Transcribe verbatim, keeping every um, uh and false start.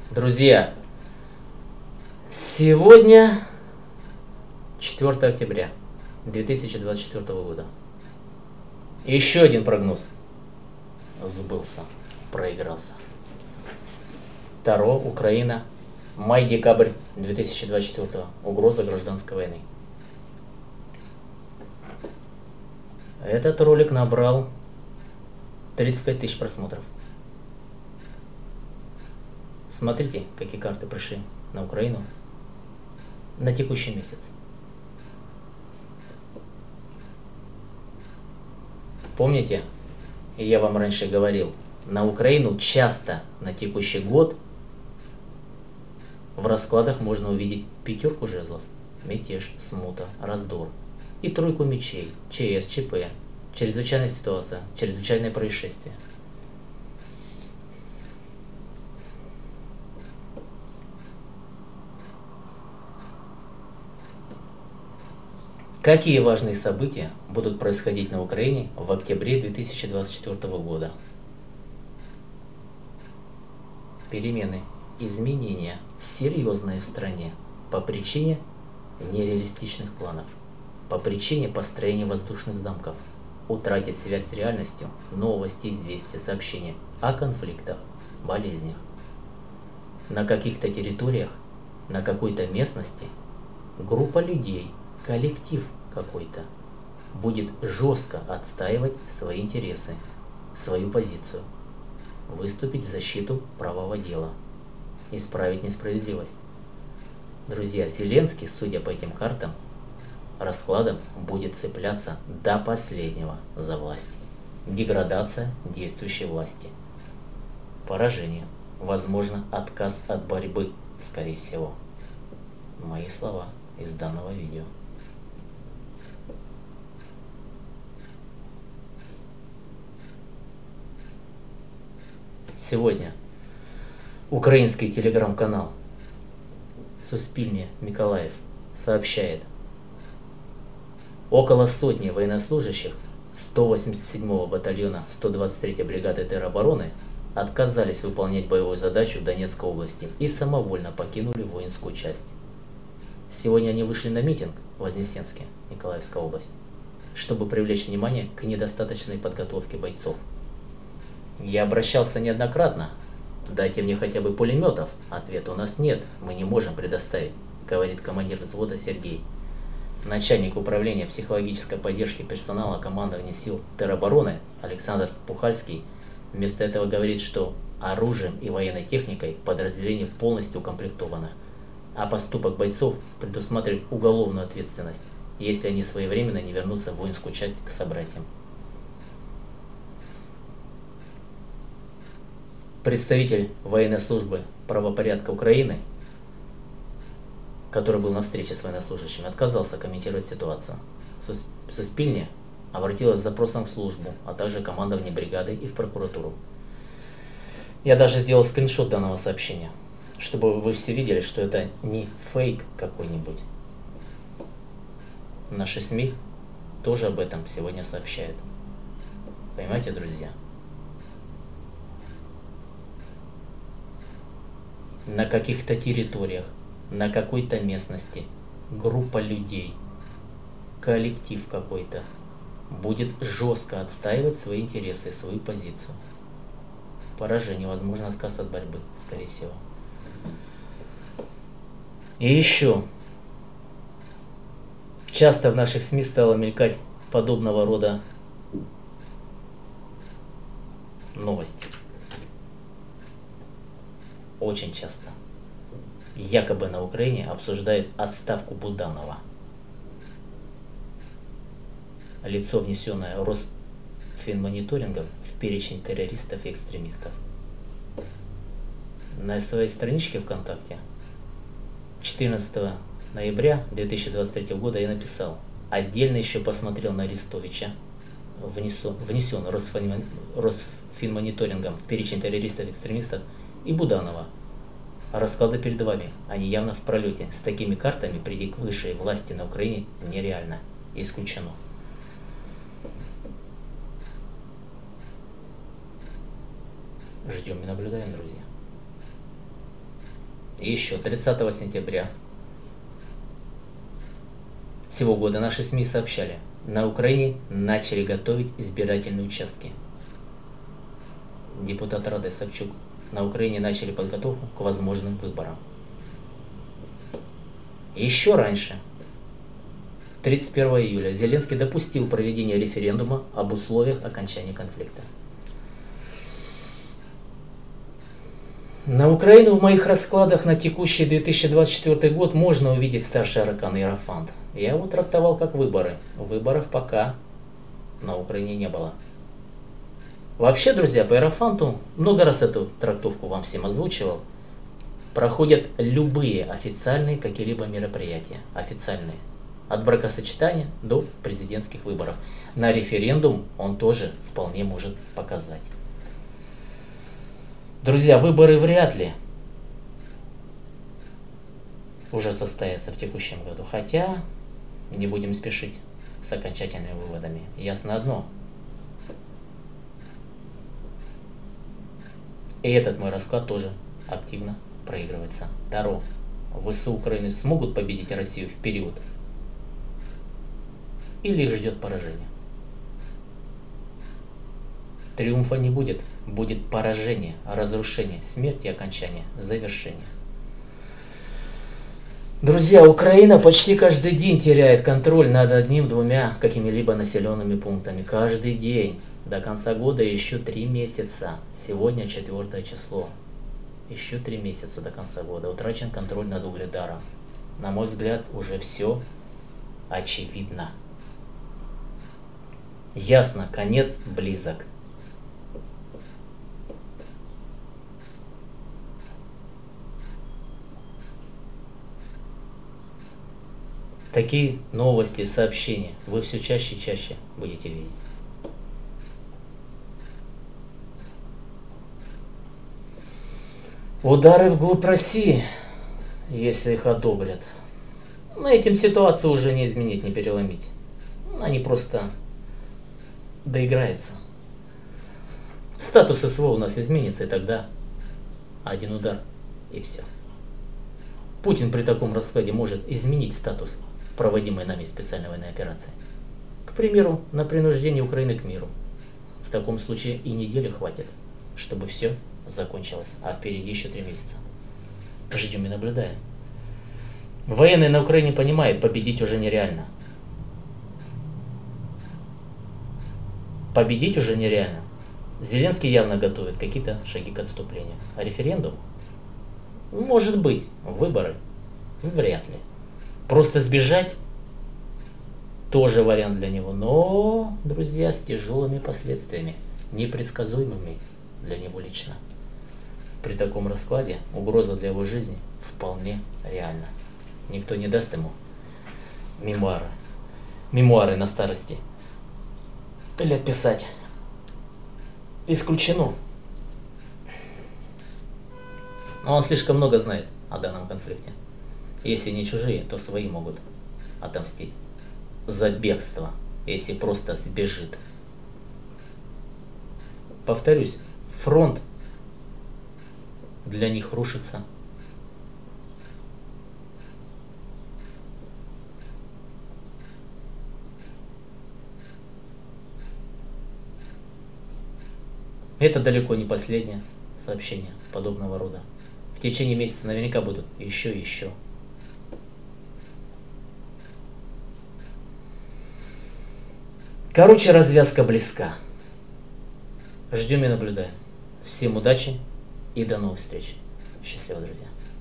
Друзья, сегодня четвёртое октября две тысячи двадцать четвёртого года. Еще один прогноз сбылся, проигрался. Таро, Украина, май-декабрь две тысячи двадцать четвёртого. Угроза гражданской войны. Этот ролик набрал тридцать пять тысяч просмотров. Смотрите, какие карты пришли на Украину на текущий месяц. Помните, я вам раньше говорил, на Украину часто на текущий год в раскладах можно увидеть пятерку жезлов, мятеж, смута, раздор и тройку мечей, ЧС, ЧП, чрезвычайная ситуация, чрезвычайное происшествие. Какие важные события будут происходить на Украине в октябре две тысячи двадцать четвёртого года? Перемены, изменения серьезные в стране по причине нереалистичных планов, по причине построения воздушных замков, утратить связь с реальностью, новости, известия, сообщения о конфликтах, болезнях. На каких-то территориях, на какой-то местности группа людей, коллектив какой-то будет жестко отстаивать свои интересы, свою позицию, выступить в защиту правого дела, исправить несправедливость. Друзья, Зеленский, судя по этим картам, раскладом будет цепляться до последнего за власть. Деградация действующей власти. Поражение. Возможно, отказ от борьбы, скорее всего. Мои слова из данного видео. Сегодня украинский телеграм-канал Суспільне Миколаев сообщает: около сотни военнослужащих сто восемьдесят седьмого батальона сто двадцать третьей бригады теробороны отказались выполнять боевую задачу в Донецкой области и самовольно покинули воинскую часть. Сегодня они вышли на митинг в Вознесенске, Николаевская область, чтобы привлечь внимание к недостаточной подготовке бойцов. Я обращался неоднократно. Дайте мне хотя бы пулеметов. Ответа у нас нет, мы не можем предоставить, говорит командир взвода Сергей. Начальник управления психологической поддержки персонала командования сил теробороны Александр Пухальский вместо этого говорит, что оружием и военной техникой подразделение полностью укомплектовано, а поступок бойцов предусматривает уголовную ответственность, если они своевременно не вернутся в воинскую часть к собратьям. Представитель военной службы правопорядка Украины, который был на встрече с военнослужащими, отказался комментировать ситуацию. Суспільне обратилась с запросом в службу, а также командование бригады и в прокуратуру. Я даже сделал скриншот данного сообщения, чтобы вы все видели, что это не фейк какой-нибудь. Наши СМИ тоже об этом сегодня сообщают. Понимаете, друзья? На каких-то территориях, на какой-то местности группа людей, коллектив какой-то будет жестко отстаивать свои интересы, свою позицию. Поражение, возможно, отказ от борьбы, скорее всего. И еще часто в наших СМИ стало мелькать подобного рода новости. Очень часто. Якобы на Украине обсуждают отставку Буданова. Лицо, внесенное Росфинмониторингом в перечень террористов и экстремистов. На своей страничке ВКонтакте четырнадцатого ноября две тысячи двадцать третьего года я написал: отдельно еще посмотрел на Арестовича, внесен, внесен Росфинмониторингом в перечень террористов и экстремистов, и Буданова. Расклады перед вами, они явно в пролете. С такими картами прийти к высшей власти на Украине нереально. Исключено. Ждем и наблюдаем, друзья. И еще тридцатого сентября сего года наши СМИ сообщали, на Украине начали готовить избирательные участки. Депутат Рады Савчук: на Украине начали подготовку к возможным выборам. Еще раньше, тридцать первого июля, Зеленский допустил проведение референдума об условиях окончания конфликта. На Украину в моих раскладах на текущий две тысячи двадцать четвёртый год можно увидеть старший аркан Иерофант. Я его трактовал как выборы. Выборов пока на Украине не было. Вообще, друзья, по Иерофанту, много раз эту трактовку вам всем озвучивал, проходят любые официальные какие-либо мероприятия. Официальные. От бракосочетания до президентских выборов. На референдум он тоже вполне может показать. Друзья, выборы вряд ли уже состоятся в текущем году. Хотя не будем спешить с окончательными выводами. Ясно одно. И этот мой расклад тоже активно проигрывается. Таро. ВСУ Украины смогут победить Россию в период? Или их ждет поражение? Триумфа не будет. Будет поражение, разрушение, смерть и окончание, завершение. Друзья, Украина почти каждый день теряет контроль над одним-двумя какими-либо населенными пунктами. Каждый день. До конца года еще три месяца. Сегодня четвёртое число. Еще три месяца до конца года. Утрачен контроль над Угледаром. На мой взгляд, уже все очевидно. Ясно, конец близок. Такие новости, сообщения вы все чаще и чаще будете видеть. Удары вглубь России, если их одобрят. Но этим ситуацию уже не изменить, не переломить. Они просто доиграются. Статус СВО у нас изменится, и тогда один удар, и все. Путин при таком раскладе может изменить статус проводимой нами специальной военной операции. К примеру, на принуждение Украины к миру. В таком случае и недели хватит, чтобы все закончилось. А впереди еще три месяца. Ждем и наблюдаем. Военные на Украине понимают, победить уже нереально. Победить уже нереально. Зеленский явно готовит какие-то шаги к отступлению. А референдум? Может быть. Выборы? Вряд ли. Просто сбежать тоже вариант для него. Но, друзья, с тяжелыми последствиями. Непредсказуемыми для него лично. При таком раскладе угроза для его жизни вполне реальна. Никто не даст ему мемуары. Мемуары на старости лет писать. Исключено. Но он слишком много знает о данном конфликте. Если не чужие, то свои могут отомстить за бегство, если просто сбежит. Повторюсь, фронт для них рушится. Это далеко не последнее сообщение подобного рода. В течение месяца наверняка будут еще и еще. Короче, развязка близка. Ждем и наблюдаем. Всем удачи и до новых встреч. Счастливо, друзья.